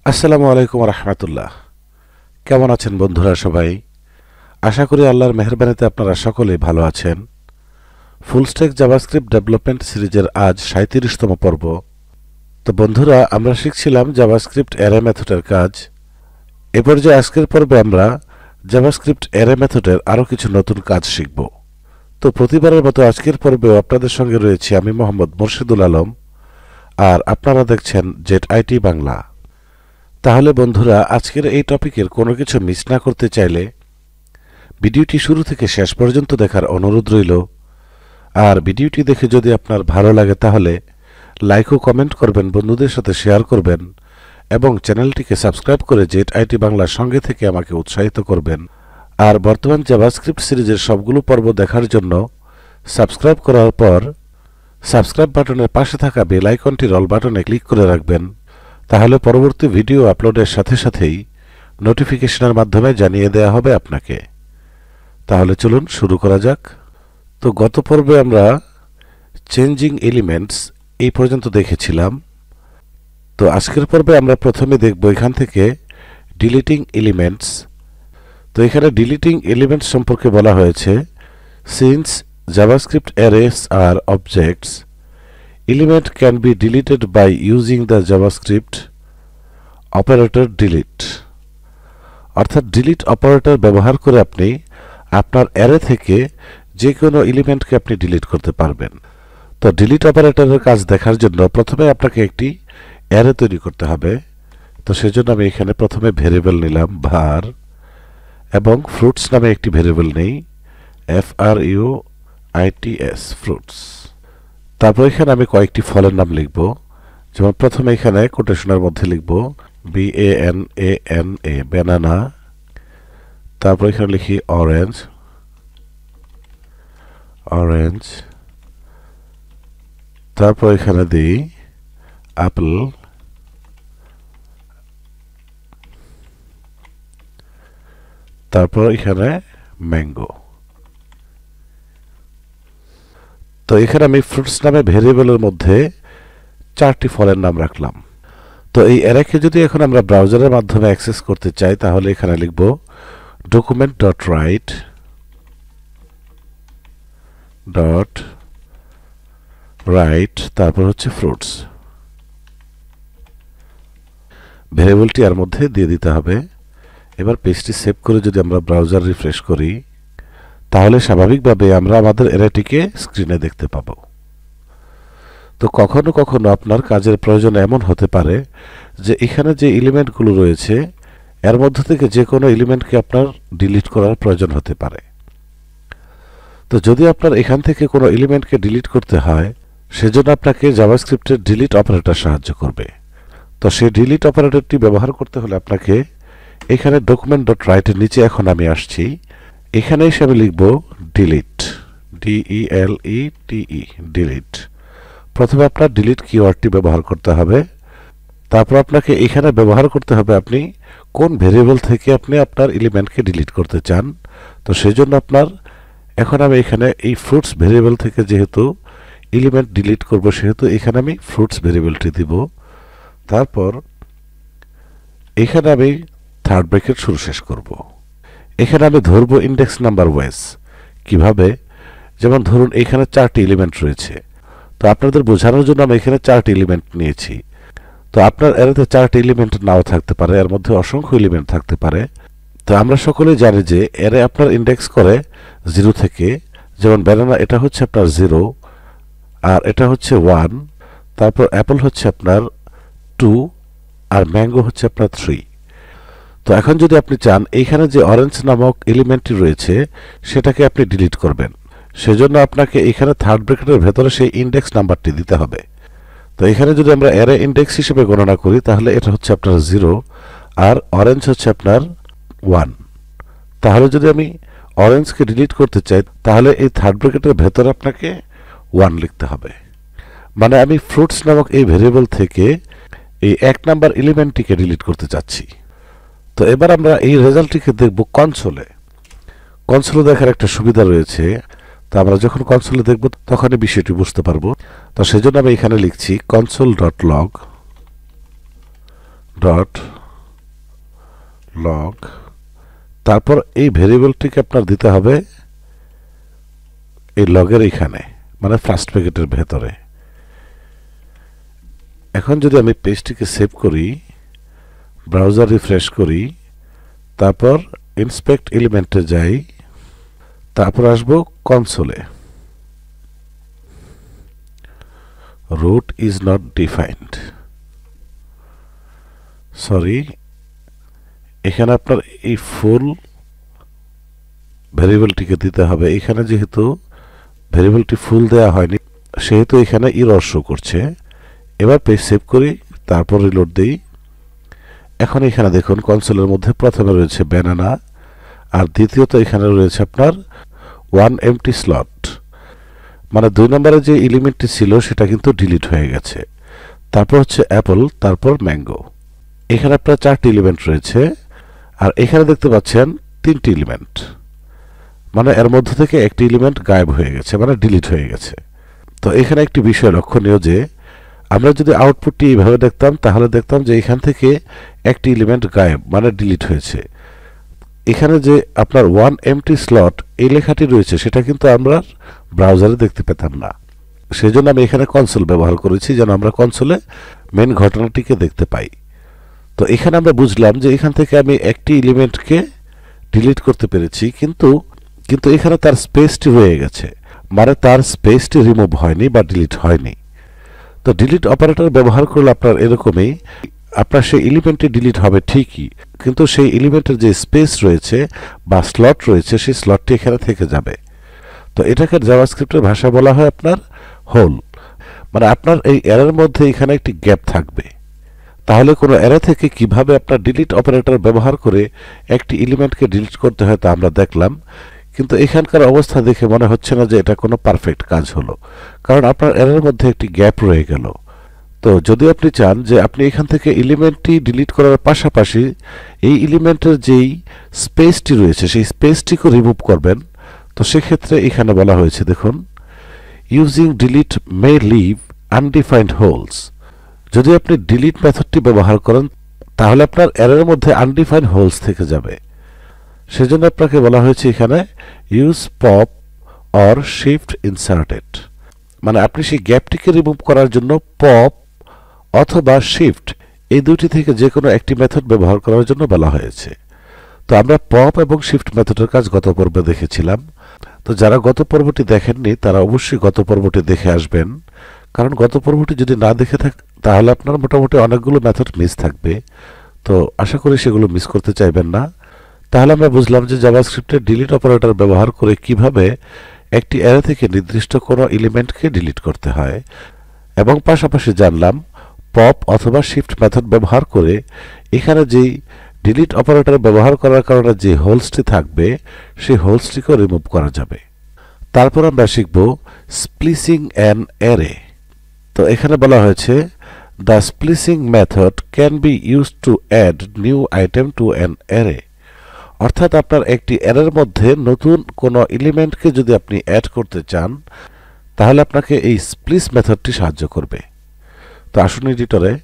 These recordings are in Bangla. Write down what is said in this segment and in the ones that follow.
আসসালামু আলাইকুম রাহমাতুল্লাহ। কেমন আছেন বন্ধুরা সবাই? আশা করি আল্লাহর মেহেরবানিতে আপনারা সকলেই ভালো আছেন। ফুলস্ট্যাক জাভাস্ক্রিপ্ট ডেভেলপমেন্ট সিরিজের আজ ৩৭তম পর্ব। তো বন্ধুরা, আমরা শিখছিলাম জাভাস্ক্রিপ্ট অ্যারে মেথডের কাজ। এ পর্যায়ে আজকের পর্বে আমরা জাভাস্ক্রিপ্ট অ্যারে মেথডের আরও কিছু নতুন কাজ শিখব। তো প্রতিবারের মতো আজকের পর্বেও আপনাদের সঙ্গে রয়েছি আমি মোহাম্মদ মোর্শেদুল আলম, আর আপনারা দেখছেন zit বাংলা। তাহলে বন্ধুরা, আজকের এই টপিকের কোনো কিছু মিস না করতে চাইলে ভিডিওটি শুরু থেকে শেষ পর্যন্ত দেখার অনুরোধ রইল। আর ভিডিওটি দেখে যদি আপনার ভালো লাগে তাহলে লাইক ও কমেন্ট করবেন, বন্ধুদের সাথে শেয়ার করবেন এবং চ্যানেলটিকে সাবস্ক্রাইব করে zit বাংলার সঙ্গে থেকে আমাকে উৎসাহিত করবেন। আর বর্তমান জাভাস্ক্রিপ্ট সিরিজের সবগুলো পর্ব দেখার জন্য সাবস্ক্রাইব করার পর সাবস্ক্রাইব বাটনের পাশে থাকা বেল আইকনটির অল বাটনে ক্লিক করে রাখবেন। তাহলে পরবর্তী ভিডিও আপলোডের সাথে সাথেই নোটিফিকেশনের মাধ্যমে জানিয়ে দেয়া হবে আপনাকে। তাহলে চলুন শুরু করা যাক। তো গত পর্বে আমরা চেঞ্জিং এলিমেন্টস এই পর্যন্ত দেখেছিলাম। তো আজকের পর্বে আমরা প্রথমে দেখব এখান থেকে ডিলিটিং এলিমেন্টস। তো এখানে ডিলিটিং এলিমেন্টস সম্পর্কে বলা হয়েছে, সিন্স জাভাস্ক্রিপ্ট অ্যারেস আর objects, element can be deleted by using the JavaScript operator delete। অর্থাৎ delete অপারেটর ব্যবহার করে আপনি আপনার অ্যারে থেকে যে কোনো এলিমেন্টকে আপনি ডিলিট করতে পারবেন। তো delete অপারেটরের কাজ দেখার জন্য প্রথমে আপনাকে একটি অ্যারে তৈরি করতে হবে। তো সেজন্য আমি এখানে প্রথমে ভেরিয়েবল নিলাম var এবং fruits নামে একটি ভেরিয়েবল নেই, fruits fruits। তারপর এখানে আমি কয়েকটি ফলের নাম লিখব। যেমন প্রথমে এখানে কোটেশনের মধ্যে লিখব BANANA ব্যানানা। তারপর এখানে লিখি অরেঞ্জ অরেঞ্জ। তারপর এখানে দিই অ্যাপল। তারপর এখানে ম্যাঙ্গো। তো এখানে আমি ফ্রুটস নামে ভেরিয়েবলের মধ্যে 4টি ফলের নাম রাখলাম। তো এই অ্যারেকে যদি এখন আমরা ব্রাউজারের মাধ্যমে অ্যাক্সেস করতে চাই তাহলে এখানে লিখব document.write তারপর হচ্ছে ফ্রুটস। ভেরিয়েবলটি এর মধ্যে দিয়ে দিতে হবে। এবার পেজটি সেভ করে যদি আমরা ব্রাউজার রিফ্রেশ করি তাহলে স্বাভাবিকভাবে আমরা আমাদের অ্যারেটিকে স্ক্রিনে দেখতে পাব। তো কখনো কখনো আপনার কাজের প্রয়োজন এমন হতে পারে যে এখানে যে এলিমেন্টগুলো রয়েছে এর মধ্যে থেকে যে কোনো এলিমেন্টকে আপনার ডিলিট করার প্রয়োজন হতে পারে। তো যদি আপনার এখান থেকে কোনো এলিমেন্টকে ডিলিট করতে হয় সেজন্য আপনাকে জাভাস্ক্রিপ্টের ডিলিট অপারেটর সাহায্য করবে। তো সেই ডিলিট অপারেটরটি ব্যবহার করতে হলে আপনাকে এখানে document.write-এর নিচে এখন আমি আসছি। এখানে এসে আমি লিখব ডিলিট DELETE ডিলিট। প্রথমে আপনার ডিলিট কিওয়ার্ডটি ব্যবহার করতে হবে। তারপর আপনাকে এখানে ব্যবহার করতে হবে আপনি কোন ভেরিয়েবল থেকে আপনি আপনার এলিমেন্টকে ডিলিট করতে চান। তো সেজন্য আপনার এখন আমি এখানে এই ফ্রুটস ভেরিয়েবল থেকে যেহেতু এলিমেন্ট ডিলিট করব সেহেতু এখানে আমি ফ্রুটস ভেরিয়েবলটি দিব। তারপর এখানে আমি থার্ড ব্র্যাকেট শুরু শেষ করব। এখানে আমি ধরবো ইন্ডেক্স নাম্বার ওয়াইজ। কিভাবে? যেমন ধরুন এখানে 4টি এলিমেন্ট রয়েছে। তো আপনাদের বোঝানোর জন্য আমি এখানে 4টি এলিমেন্ট নিয়েছি। তো আপনার অ্যারেতে 4টি এলিমেন্ট নাও থাকতে পারে, এর মধ্যে অসংখ্য এলিমেন্ট থাকতে পারে। তো আমরা সকলেই জানি যে অ্যারে আপনার ইন্ডেক্স করে 0 থেকে। যেমন ব্যানানা এটা হচ্ছে আপনার 0, আর এটা হচ্ছে 1, তারপর অ্যাপল হচ্ছে আপনার 2, আর ম্যাঙ্গো হচ্ছে আপনার 3। তো এখন যদি আপনি চান এইখানে যে অরেঞ্জ নামক এলিমেন্টটি রয়েছে সেটাকে আপনি ডিলিট করবেন, সেজন্য আপনাকে এখানে থার্ড ব্র্যাকেটের ভেতরে সেই ইন্ডেক্স নাম্বারটি দিতে হবে। তো এখানে যদি আমরা অ্যারে ইন্ডেক্স হিসেবে গণনা করি তাহলে এটা হচ্ছে আপনার 0 আর অরেঞ্জ হচ্ছে আপনার 1। তাহলে যদি আমি অরেঞ্জকে ডিলিট করতে চাই তাহলে এই থার্ড ব্র্যাকেটের ভেতরে আপনাকে 1 লিখতে হবে। মানে আমি ফ্রুটস নামক এই ভেরিয়েবল থেকে এই 1 নাম্বার এলিমেন্টটিকে ডিলিট করতে চাচ্ছি। তো এবার আমরা এই রেজাল্টটিকে দেখব কনসোলে। কনসোলে দেখার একটা সুবিধা রয়েছে। তো আমরা যখন কনসোলে দেখব তখনই বিষয়টি বুঝতে পারবো। তো সেজন্য আমি এখানে লিখছি console.log ডট লগ, তারপর এই ভেরিয়েবলটিকে আপনার দিতে হবে এই লগের এখানে, মানে ফার্স্ট ব্র্যাকেটের ভেতরে। এখন যদি আমি পেজটিকে সেভ করি, ব্রাউজার রিফ্রেশ করি, তারপর ইন্সপেক্ট এলিমেন্টে যাই, তারপর আসব কনসোলে। root is not defined, sorry, এখানে আপনার এই ফুল ভেরিয়েবলটিকে দিতে হবে। এখানে যেহেতু ভেরিয়েবলটি ফুল দেওয়া হয়নি, সেহেতু এখানে এরর শো করছে। এবার পেজ সেভ করি, তারপর রিলোড দিই। এখন এখানে দেখুন কনসোলের মধ্যে প্রথমে রয়েছে ব্যানানা, আর দ্বিতীয়ত এখানে রয়েছে আপনার ওয়ান এমটি স্লট, মানে 2 নম্বরে যে এলিমেন্টটি ছিল সেটা কিন্তু ডিলিট হয়ে গেছে। তারপর হচ্ছে অ্যাপল, তারপর ম্যাঙ্গো। এখানে আপনার 4টি এলিমেন্ট রয়েছে, আর এখানে দেখতে পাচ্ছেন 3টি এলিমেন্ট, মানে এর মধ্যে থেকে একটি এলিমেন্ট গায়েব হয়ে গেছে, মানে ডিলিট হয়ে গেছে। তো এখানে একটি বিষয় লক্ষণীয় যে আমরা যদি আউটপুটটি এইভাবে দেখতাম, তাহলে দেখতাম যে এখান থেকে একটি এলিমেন্ট গায়েব, মানে ডিলিট হয়েছে। এখানে যে আপনার ওয়ান এমটি স্লট এই লেখাটি রয়েছে, সেটা কিন্তু আমরা ব্রাউজারে দেখতে পেতাম না। সেই জন্য আমি এখানে কনসোল ব্যবহার করেছি, যেন আমরা কনসোলে মেন ঘটনাটিকে দেখতে পাই। তো এখানে আমরা বুঝলাম যে এখান থেকে আমি একটি এলিমেন্টকে ডিলিট করতে পেরেছি, কিন্তু এখানে তার স্পেসটি রয়ে গেছে, মানে তার স্পেসটি রিমুভ হয়নি বা ডিলিট হয়নি। তো ডিলিট অপারেটর ব্যবহার করলে আপনার এরকমই, আপনার সেই এলিমেন্টটি ডিলিট হবে ঠিকই, কিন্তু সেই এলিমেন্টের যে স্পেস রয়েছে বা স্লট রয়েছে, সেই স্লটটি এখানে থেকে যাবে। তো এটাকে জাভাস্ক্রিপ্টের ভাষায় বলা হয় আপনার হোল, মানে আপনার এই অ্যারের মধ্যে এখানে একটি গ্যাপ থাকবে। তাহলে কোনো অ্যারে থেকে কিভাবে আপনার ডিলিট অপারেটর ব্যবহার করে একটি এলিমেন্টকে ডিলিট করতে হয় তা আমরা দেখলাম, কিন্তু এখানকার অবস্থা দেখে মনে হচ্ছে না যে এটা কোনো পারফেক্ট কাজ হলো, কারণ আপনার অ্যারের মধ্যে একটি গ্যাপ রয়ে গেল। তো যদি আপনি চান যে আপনি এখান থেকে এলিমেন্টটি ডিলিট করার পাশাপাশি এই এলিমেন্টের যেই স্পেসটি রয়েছে সেই স্পেসটিকে রিমুভ করবেন, তো সেক্ষেত্রে এখানে বলা হয়েছে দেখুন, using delete may leave undefined holes. যদি আপনি ডিলিট মেথডটি ব্যবহার করেন, তাহলে আপনার অ্যারের মধ্যে আনডিফাইন্ড হোলস থেকে যাবে। সেজন্য আপনাকে বলা হয়েছে এখানে use pop or shift inserted, মানে আপনি সেই গ্যাপটিকে রিমুভ করার জন্য পপ অথবা শিফট এই দুটি থেকে যে কোনো একটি মেথড ব্যবহার করার জন্য বলা হয়েছে। তো আমরা পপ এবং শিফট মেথডের কাজ গত পর্বে দেখেছিলাম। তো যারা গত পর্বটি দেখেননি তারা অবশ্যই গত পর্বটি দেখে আসবেন, কারণ গত পর্বটি যদি না দেখে থাকেন তাহলে আপনার মোটামুটি অনেকগুলো মেথড মিস থাকবে। তো আশা করি সেগুলো মিস করতে চাইবেন না। তাহলে আমরা বুঝলাম যে জাভাস্ক্রিপ্টের ডিলিট অপারেটর ব্যবহার করে কিভাবে একটি অ্যারে থেকে নির্দিষ্ট কোনো এলিমেন্টকে ডিলিট করতে হয়, এবং পাশাপাশি জানলাম পপ অথবা শিফট মেথড ব্যবহার করে এখানে যেই ডিলিট অপারেটর ব্যবহার করার কারণে যে হোলসটি থাকবে সেই হোলসটিকে রিমুভ করা যাবে। তারপর আমরা শিখব স্প্লিসিং অ্যান অ্যারে। তো এখানে বলা হয়েছে the splicing method can be used to add new item to an array, অর্থাৎ আপনার একটি অ্যারের মধ্যে নতুন কোনো এলিমেন্টকে যদি আপনি অ্যাড করতে চান, তাহলে আপনাকে এই স্প্লিস মেথডটি সাহায্য করবে। তো আসুন এডিটরে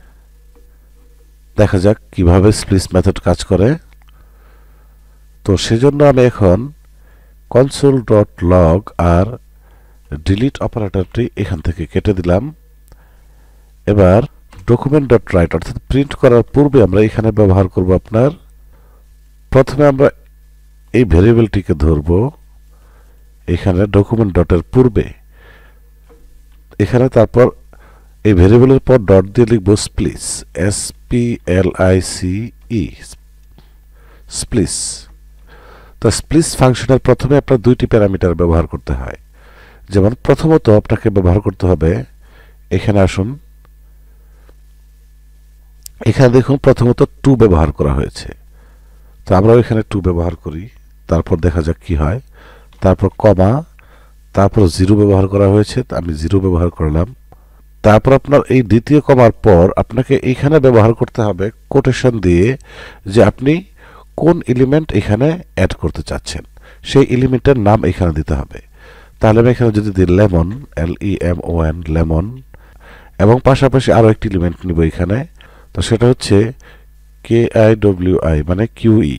দেখা যাক কিভাবে স্প্লিস মেথড কাজ করে। তো সেজন্য আমি এখন কনসোল ডট লগ আর ডিলিট অপারেটরটি এখান থেকে কেটে দিলাম। এবার ডকুমেন্ট ডট রাইট, অর্থাৎ প্রিন্ট করার পূর্বে আমরা এখানে ব্যবহার করব আপনার, প্রথমে আমরা এই ভেরিয়েবলটিকে ধরব এখানে ডকুমেন্ট ডটের পূর্বে, এখানে তারপর এই ভেরিয়েবলের পর ডট দিয়ে লিখব স্প্লিস, SPLICE, স্প্লিস। তো স্প্লিস ফাংশনের প্রথমে আপনার 2টি প্যারামিটার ব্যবহার করতে হয়। যেমন প্রথমত আপনাকে ব্যবহার করতে হবে, এখানে আসুন, এখানে দেখুন প্রথমত 2 ব্যবহার করা হয়েছে। তো আমরাও এখানে 2 ব্যবহার করি, তারপর দেখা যাক কি হয়। তারপর কমা, তারপর 0 ব্যবহার করা হয়েছে, আমি 0 ব্যবহার করলাম। তারপর আপনার এই দ্বিতীয় কমার পর আপনাকে এখানে ব্যবহার করতে হবে কোটেশন দিয়ে যে আপনি কোন এলিমেন্ট এখানে অ্যাড করতে চাচ্ছেন, সেই এলিমেন্টের নাম এখানে দিতে হবে। তাহলে আমি এখানে যদি দিই লেমন, LEMON, লেমন, এবং পাশাপাশি আরও একটি এলিমেন্ট নিব এখানে, তো সেটা হচ্ছে KIWI মানে QE।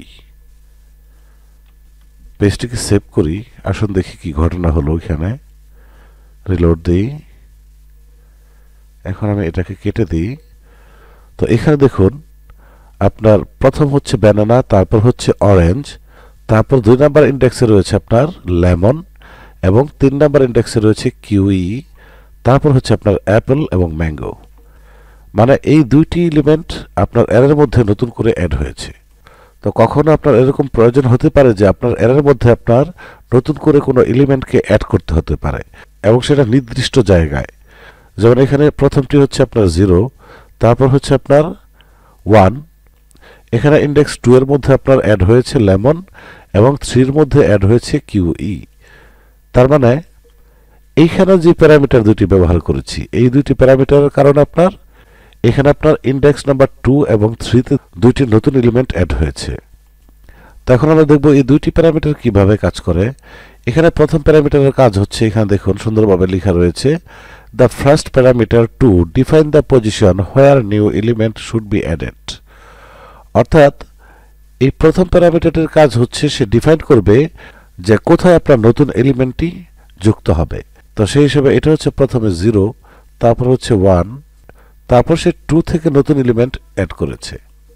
পেজটিকে সেভ করি, আসুন দেখি কি ঘটনা হলো। এখানে রিলোড দিই, এখন আমি এটাকে কেটে দিই। তো এখানে দেখুন আপনার প্রথম হচ্ছে ব্যানানা, তারপর হচ্ছে অরেঞ্জ, তারপর 2 নাম্বার ইন্ডেক্সে রয়েছে আপনার লেমন এবং 3 নাম্বার ইন্ডেক্সে রয়েছে কিউই, তারপর হচ্ছে আপনার অ্যাপল এবং ম্যাঙ্গো। মানে এই দুইটি এলিমেন্ট আপনার অ্যারের মধ্যে নতুন করে অ্যাড হয়েছে। তো কখনো আপনার এরকম প্রয়োজন হতে পারে যে আপনার অ্যারের মধ্যে আপনার নতুন করে কোনো এলিমেন্টকে অ্যাড করতে হতে পারে এবং সেটা নির্দিষ্ট জায়গায়। যেমন এখানে প্রথমটি হচ্ছে আপনার 0, তারপর হচ্ছে আপনার 1, এখানে ইন্ডেক্স 2 এর মধ্যে আপনার অ্যাড হয়েছে লেমন এবং 3 এর মধ্যে অ্যাড হয়েছে কিউই। তার মানে এইখানে যে প্যারামিটার দুটি ব্যবহার করেছি, এই দুইটি প্যারামিটারের কারণে আপনার এখানে আপনার ইন্ডেক্স নাম্বার 2 এবং 3 তে দুইটি নতুন এলিমেন্ট অ্যাড হয়েছে। তো এখন আমরা দেখব এই দুইটি প্যারামিটার কিভাবে কাজ করে। এখানে প্রথম প্যারামিটারের কাজ হচ্ছে, এখানে দেখুন সুন্দরভাবে লেখা রয়েছে, the first parameter to define the position where new element should be added. অর্থাৎ এই প্রথম প্যারামিটারের কাজ হচ্ছে সে ডিফাইন করবে যে কোথায় আপনার নতুন এলিমেন্টটি যুক্ত হবে। তো সেই হিসেবে এটা হচ্ছে প্রথমে 0, তারপর হচ্ছে 1, তারপর সে 2 থেকে নতুন এলিমেন্ট অ্যাড করেছে।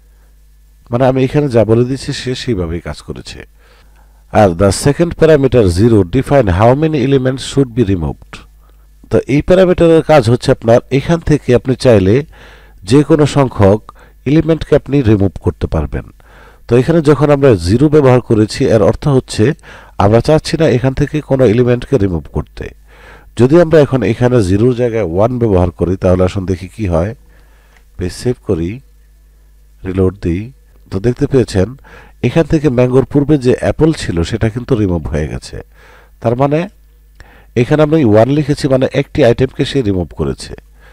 মানে আমি এখানে যা বলে দিচ্ছি সে সেইভাবেই কাজ করেছে। আর the second parameter 0 define how many elements should be removed. তো এই প্যারামিটারের কাজ হচ্ছে আপনার এখান থেকে আপনি চাইলে যে কোনো সংখ্যক এলিমেন্টকে আপনি রিমুভ করতে পারবেন। তো এখানে যখন আমরা 0 ব্যবহার করেছি, এর অর্থ হচ্ছে আমরা চাচ্ছি না এখান থেকে কোনো এলিমেন্টকে রিমুভ করতে। যদি আমরা এখন এখানে 0 এর জায়গায় 1 ব্যবহার করি, তাহলে আসুন দেখি কি হয়। পেজ সেভ করি, রিলোড দিই। তো দেখতে পেয়েছেন এখান থেকে ম্যাঙ্গোর পূর্বে যে অ্যাপল ছিল সেটা কিন্তু রিমুভ হয়ে গেছে। তার মানে এখানে আমি 1 লিখেছি, মানে একটি আইটেমকে সে রিমুভ করেছে।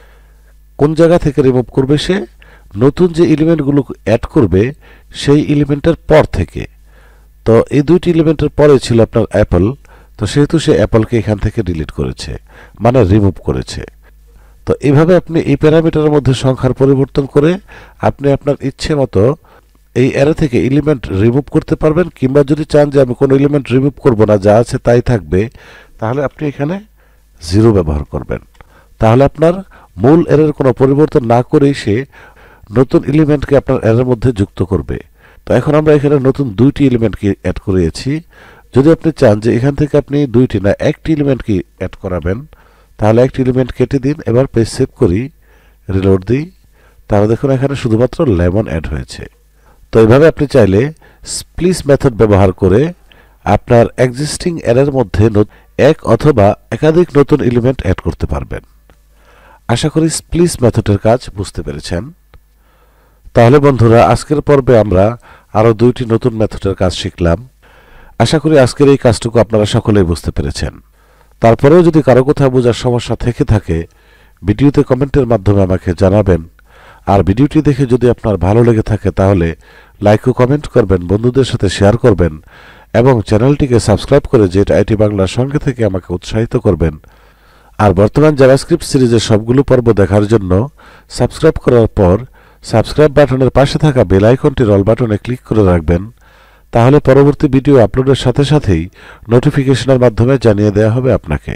কোন জায়গা থেকে রিমুভ করবে? সে নতুন যে এলিমেন্টগুলো অ্যাড করবে সেই এলিমেন্টের পর থেকে। তো এই দুইটি এলিমেন্টের পরে ছিল আপনার অ্যাপল, তো সেহেতু সে অ্যাপলকে এখান থেকে ডিলিট করেছে, মানে রিমুভ করেছে। তো এইভাবে আপনি এই প্যারামিটারের মধ্যে সংখ্যার পরিবর্তন করে আপনি আপনার ইচ্ছে মতো এই অ্যারে থেকে এলিমেন্ট রিমুভ করতে পারবেন, কিংবা যদি চান যে আমি কোনো এলিমেন্ট রিমুভ করব না, যা আছে তাই থাকবে, তাহলে আপনি এখানে 0 ব্যবহার করবেন। তাহলে আপনার মূল অ্যারের কোনো পরিবর্তন না করেই সে নতুন এলিমেন্টকে আপনার অ্যারের মধ্যে যুক্ত করবে। তো এখন আমরা এখানে নতুন 2টি এলিমেন্টকে অ্যাড করিয়েছি। যদি আপনি চান যে এখান থেকে আপনি 2টি না 1টি এলিমেন্টকে অ্যাড করাবেন, তাহলে একটি এলিমেন্ট কেটে দিন। এবার পেজ সেভ করি, রিলোড দিই। তাহলে দেখুন এখানে শুধুমাত্র লেমন অ্যাড হয়েছে। তো এইভাবে আপনি চাইলে স্প্লিস মেথড ব্যবহার করে আপনার এক্সিস্টিং অ্যারের মধ্যে এক অথবা একাধিক নতুন এলিমেন্ট অ্যাড করতে পারবেন। আশা করি স্প্লিস মেথডের কাজ বুঝতে পেরেছেন। তাহলে বন্ধুরা, আজকের পর্বে আমরা আরও 2টি নতুন মেথডের কাজ শিখলাম। আশা করি আজকের এই কাজটুকু আপনারা সকলেই বুঝতে পেরেছেন। তারপরেও যদি কারো কোথাও বোঝার সমস্যা থেকে থাকে, ভিডিওতে কমেন্টের মাধ্যমে আমাকে জানাবেন। আর ভিডিওটি দেখে যদি আপনার ভালো লেগে থাকে তাহলে লাইক ও কমেন্ট করবেন, বন্ধুদের সাথে শেয়ার করবেন এবং চ্যানেলটিকে সাবস্ক্রাইব করে zit বাংলার সঙ্গে থেকে আমাকে উৎসাহিত করবেন। আর বর্তমান জাভাস্ক্রিপ্ট সিরিজের সবগুলো পর্ব দেখার জন্য সাবস্ক্রাইব করার পর সাবস্ক্রাইব বাটনের পাশে থাকা বেল আইকনটির অল বাটনে ক্লিক করে রাখবেন। তাহলে পরবর্তী ভিডিও আপলোডের সাথে সাথেই নোটিফিকেশনের মাধ্যমে জানিয়ে দেওয়া হবে আপনাকে।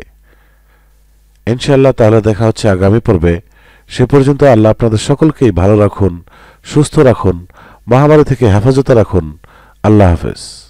ইনশাআল্লাহ, তাহলে দেখা হচ্ছে আগামী পর্বে। সে পর্যন্ত আল্লাহ আপনাদের সকলকেই ভালো রাখুন, সুস্থ রাখুন, মহামারী থেকে হেফাজতে রাখুন। আল্লাহ হাফেজ।